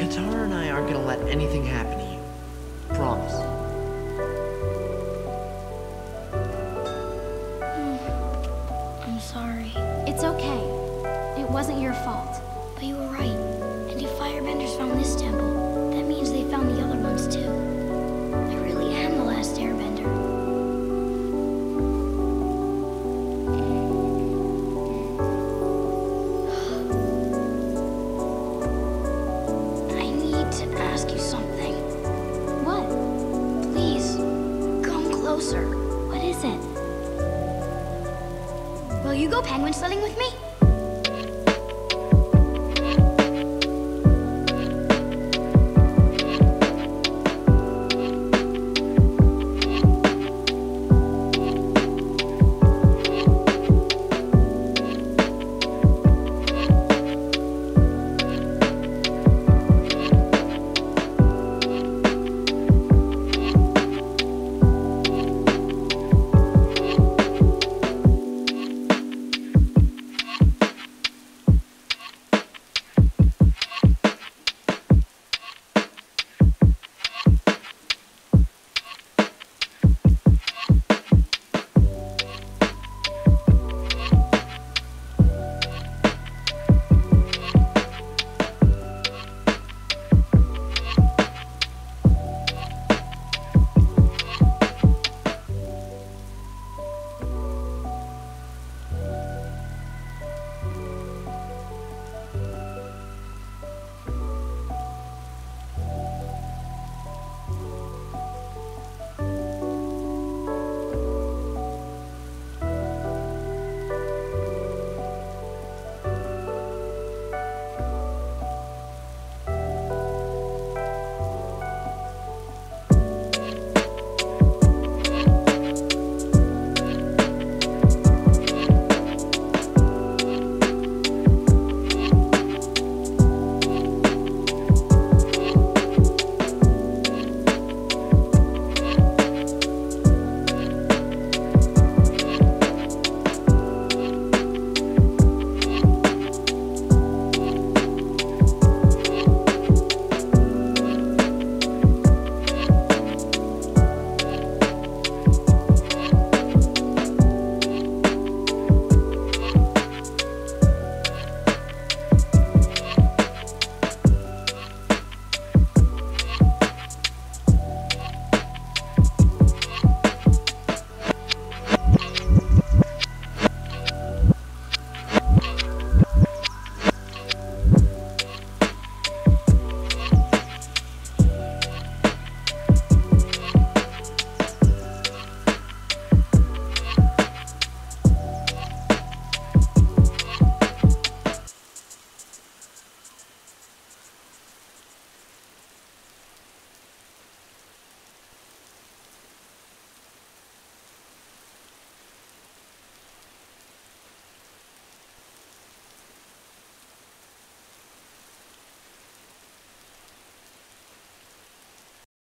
Katara and I aren't gonna let anything happen to you. Promise. I'm sorry. It's okay. It wasn't your fault. But you were right. And if firebenders found this temple, that means they found the other ones too. I really am the last airbender. I need to ask you something. What? Please, come closer. What is it? Will you go penguin sledding with me?